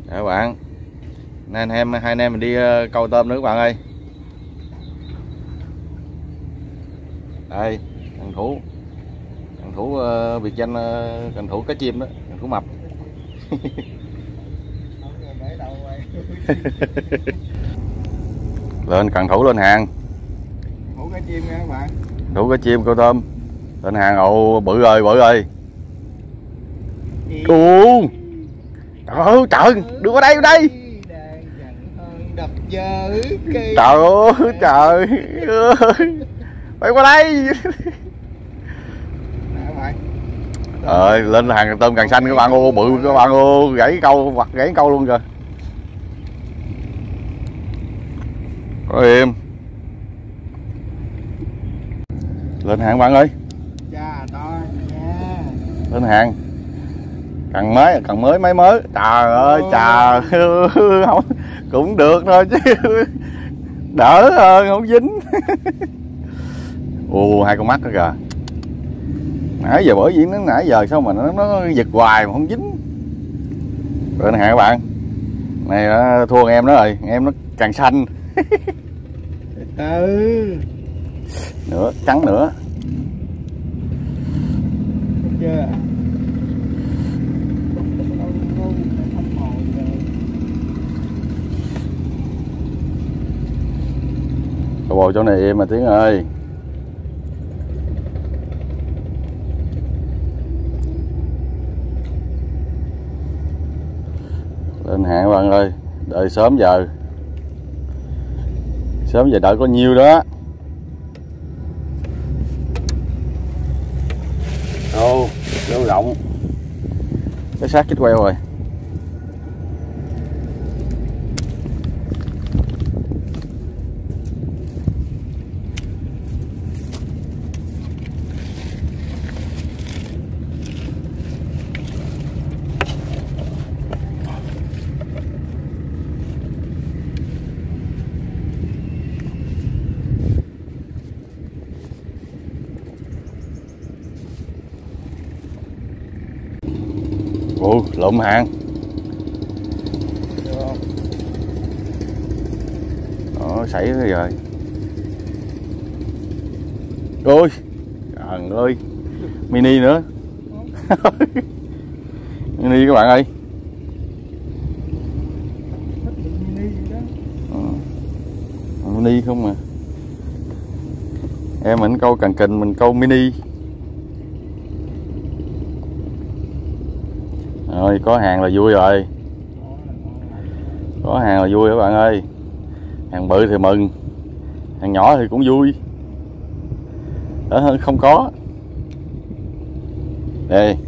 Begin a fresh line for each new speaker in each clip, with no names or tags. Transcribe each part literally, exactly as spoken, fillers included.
Các bạn, nên em hai anh em mình đi câu tôm nữa các bạn ơi. Đây, cần thủ cần thủ uh, biệt danh uh, cần thủ cá chim đó, cần thủ mập. Lên cần thủ lên hàng.
Thủ cá chim nha các bạn.
Thủ cá chim câu tôm. Lên hàng. Ồ, bự ơi, bự ơi. Ồ. Trời ơi, trời, đưa qua đây, qua đây.
Đập dơ cây.
Trời ơi, trời ơi. Bay qua đây. Ờ, lên hàng tôm càng xanh các bạn. Ô, bự các bạn. Ô, gãy câu, hoặc gãy câu luôn kìa. Có im. Lên hàng bạn ơi.
Chà, to nha.
Lên hàng. Cần mới, cần mới mấy mới. Trời ơi, trời. Không, cũng được thôi chứ. Đỡ hơn, không dính. Ồ, hai con mắt đó kìa. Nãy giờ bởi vì nó nãy giờ sao mà nó, nó giật hoài mà không dính. Rồi nè các bạn. Này nó thua em nó rồi, em nó càng xanh.
Ừ.
Nữa, trắng nữa.
Chưa.
Cậu bò chỗ này em mà Tiến ơi. Lên hàng các bạn ơi. Đợi sớm giờ. Sớm giờ đợi có nhiêu đó. Ô, lỗ rộng. Cái xác chết queo rồi. Ồ, lụm hàng. Đó, xảy rồi rồi. Ôi, trời ơi. Mini nữa. Mini các bạn ơi. Ừ. Mini không mà. Em mình câu càng kình mình câu mini. Rồi, có hàng là vui rồi. Có hàng là vui các bạn ơi. Hàng bự thì mừng, hàng nhỏ thì cũng vui. Đỡ hơn không có. Đây.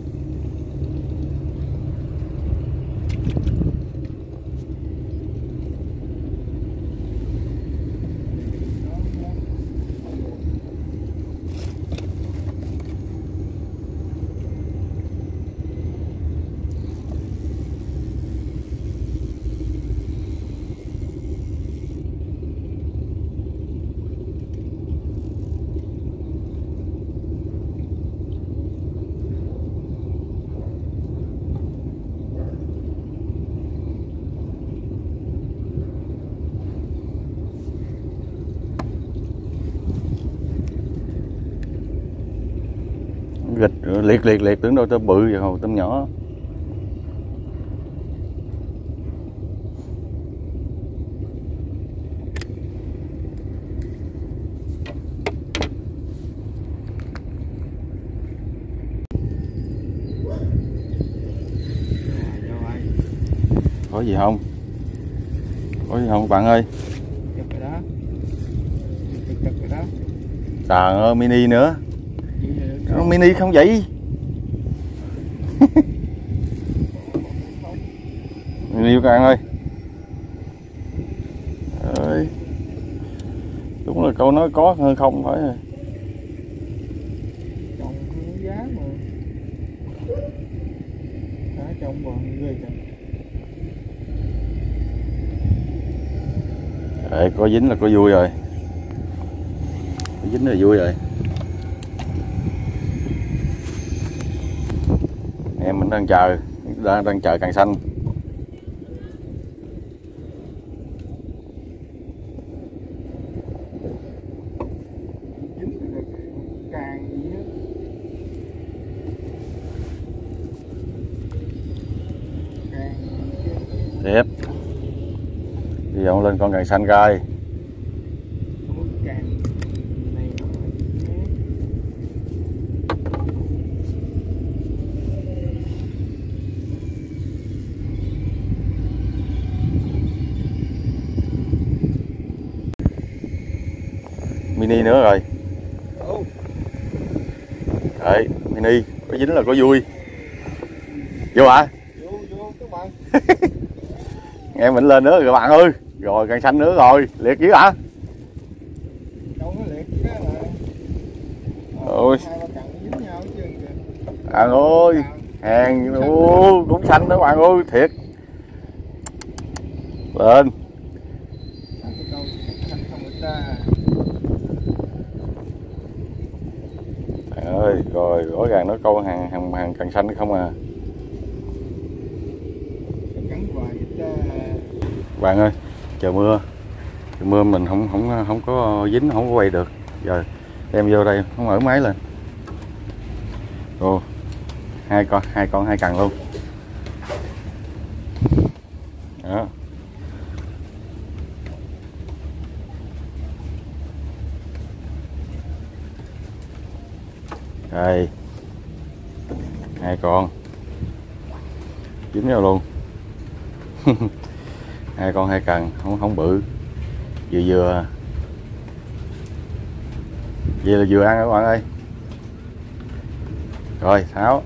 Gịch liệt liệt liệt tưởng đâu tôm bự vậy hồ tôm nhỏ. Có gì không? Có gì không bạn ơi? Trời ơi, mini nữa. Nó mini không vậy? Mini các bạn ơi. Ơi. Đúng là câu nói có hơn không phải rồi.
Trồng giá mà. Đã trồng còn ghê kìa.
Đấy, có dính là có vui rồi. Có dính là vui rồi. Em mình đang chờ, đang, đang chờ càng xanh. Tiếp đi vọng lên con càng xanh coi.
Càng này
mini nữa rồi.
oh.
Đấy, mini có dính là có vui. Vô hả?
Vô vô các bạn.
Nghe mình lên nữa rồi các bạn ơi. Rồi càng xanh nữa rồi, liệt dữ hả?
Đâu nó liệt chứ là.
Ôi.
Hai ba cặn dính nhau chứ kìa.
Bạn ơi, hàng ô, cũng xanh đó bạn ơi, thiệt. Lên.
Xanh không người ta.
Trời ơi, rồi rõ ràng nó câu hàng hàng hàng càng xanh không à.
Cắn hoài vậy ta.
Bạn ơi, trời mưa. Trời mưa mình không không không có dính, không có quay được. Giờ đem vô đây không mở máy lên. Ồ. Hai con, hai con hai cần luôn. Đó. Đây. Hai con. Dính vào luôn. Hai con hai cần, không không bự. Vừa vừa. Vậy là vừa ăn các bạn ơi. Rồi, tháo.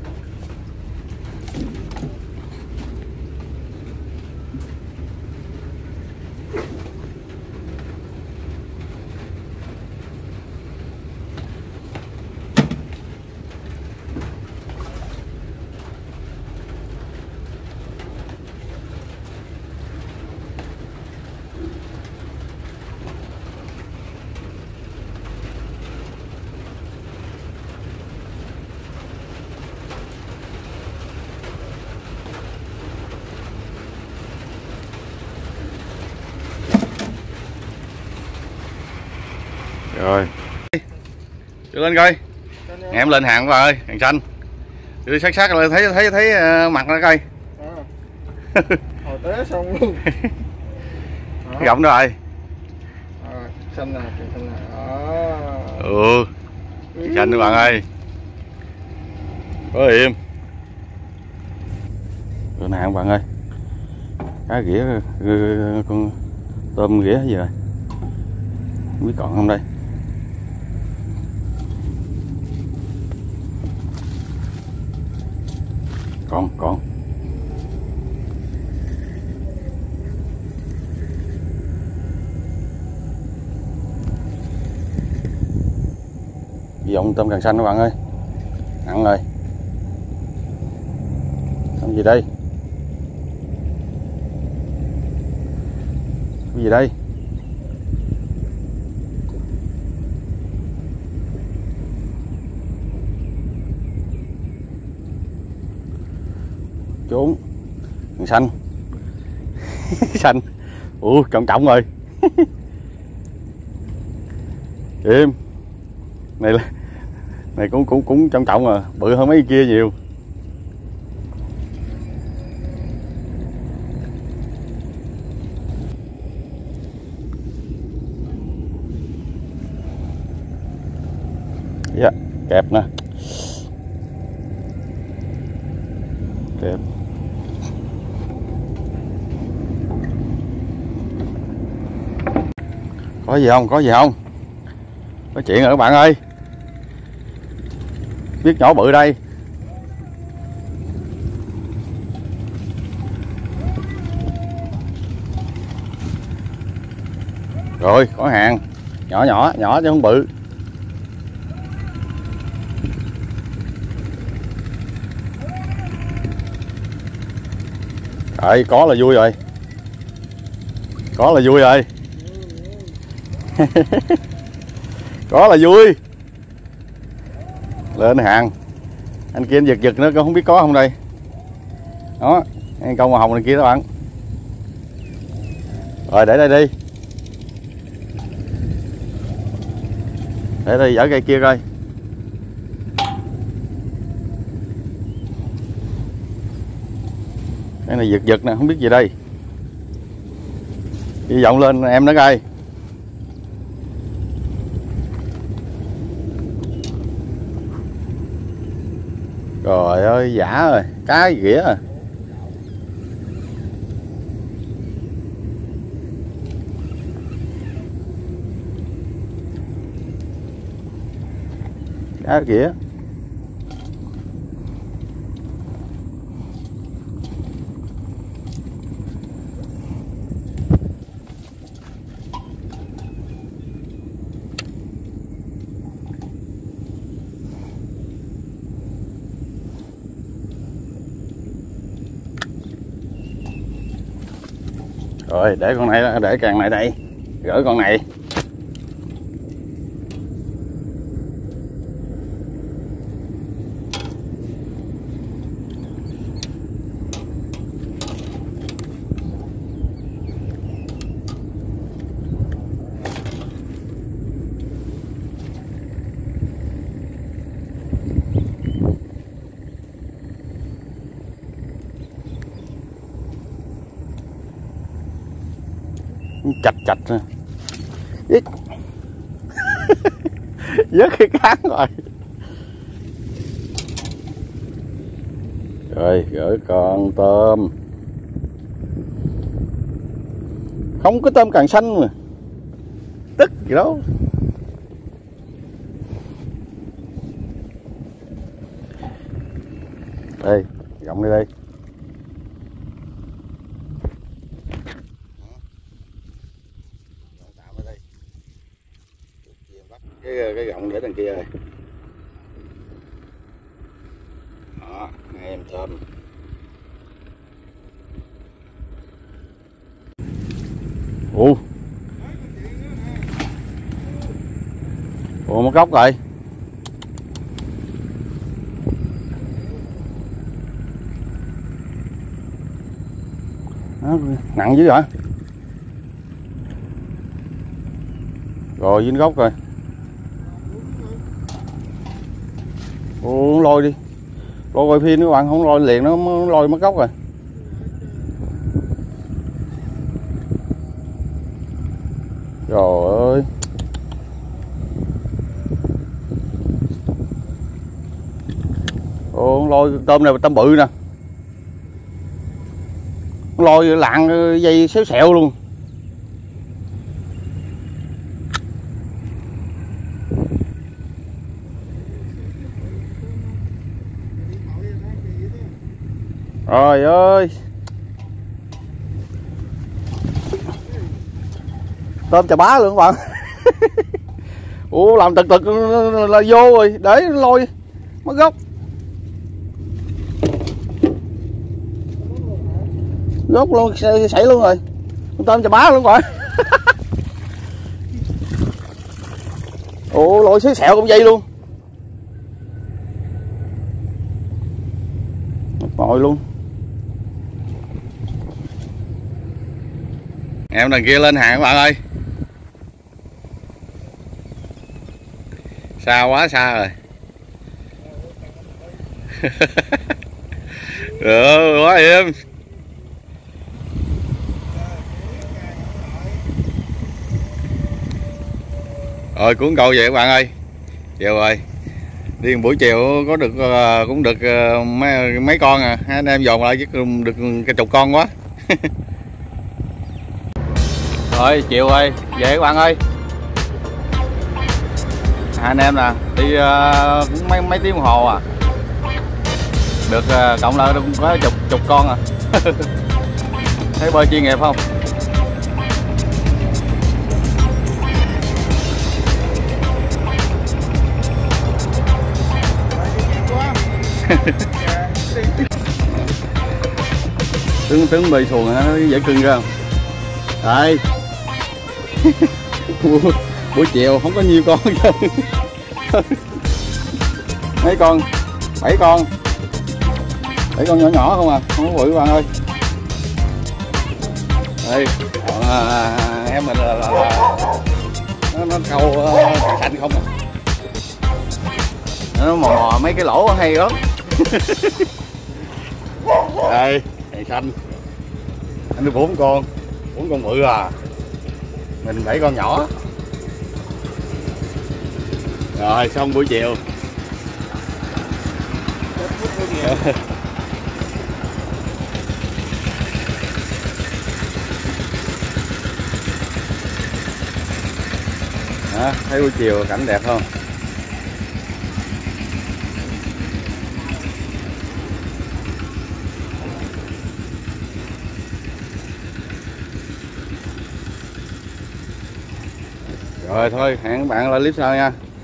Rồi. Đưa lên coi. Em lên hàng rồi ơi, hàng xanh. Đưa sát sát lên thấy thấy thấy uh, mặt nó coi.
À. Hồi té xong luôn.
Gọng đó rồi.
À, xanh nè, xanh nè. À.
Ừ. Xanh các bạn ơi. Có im. Đưa hàng bạn ơi. Cá ghĩa con tôm ghĩa gì rồi. Không biết còn không đây. Còn còn. Vọng tôm càng xanh các bạn ơi. Nặng rồi. Tôm gì đây? Cái gì đây? Trốn. Càng xanh. Xanh. Ủa trọng trọng rồi. Im. Này là này cũng cũng cũng trọng trọng à, bự hơn mấy kia nhiều. Dạ, kẹp nè. Kẹp. Có gì không? Có gì không? Có chuyện rồi các bạn ơi. Biết nhỏ bự đây. Rồi, có hàng. Nhỏ nhỏ, nhỏ chứ không bự. Rồi, có là vui rồi. Có là vui rồi. Có là vui. Lên hàng. Anh kia anh giật giật nữa không biết có không đây. Đó, anh câu màu hồng này kia các bạn. Rồi để đây đi. Để đây dở cây kia coi. Cái này giật giật nè, không biết gì đây. Hy vọng lên em nó coi. Trời ơi, giả rồi, cá gì kìa. Cá kìa. Rồi để con này, để càng này đây, gỡ con này. Chạch chạch nè. Vớt cái cán rồi. Rồi gửi con tôm. Không có tôm càng xanh mà. Tức gì đâu. Đây, gọng đi đây. Cái, cái gọng để đằng kia rồi. Đó, hai em tôm. Ủa Ủa mất gốc rồi. Đó, nặng dữ vậy. Rồi dính gốc rồi. Ủa, lôi đi, lôi quay phim các bạn, không lôi liền nó lôi mất gốc rồi. Trời ơi. Ủa, lôi tôm này tôm bự nè, lôi lạng dây xéo xẹo luôn. Trời ơi, tôm chà bá luôn các bạn. Ủa làm tật tật là vô rồi, để lôi mất gốc. Gốc luôn, xảy luôn rồi. Tôm chà bá luôn các bạn. Ủa lôi xéo xẹo cũng dây luôn. Ngồi luôn. Em đằng kia lên hàng các bạn ơi. Xa quá xa rồi. Ừ, quá im. Rồi cuốn câu về các bạn ơi. Chiều rồi. Đi buổi chiều có được cũng được mấy, mấy con à. Hai anh em dồn lại chứ được cái chục con quá. Rồi chiều rồi về các bạn ơi. Hai anh em nè đi uh, cũng mấy mấy tiếng đồng hồ à, được uh, cộng lại cũng có chục chục con à. Thấy bơi chuyên nghiệp không? tướng tướng bơi xuồng nó dễ cưng ra không? Đây. Buổi chiều không có nhiều con. Mấy con? Bảy con. Bảy con nhỏ nhỏ không à, không có bự các bạn ơi. Đây, còn à, em mình là, là, là nó, nó câu uh, càng xanh không à. Nó mò mò mấy cái lỗ hay lắm. Đây, Cây xanh. Anh nuôi bốn con, bốn con bự à. Mình bảy con nhỏ. Rồi xong buổi chiều. Đó, thấy buổi chiều cảnh đẹp không? Rồi thôi, hẹn các bạn lại clip sau nha.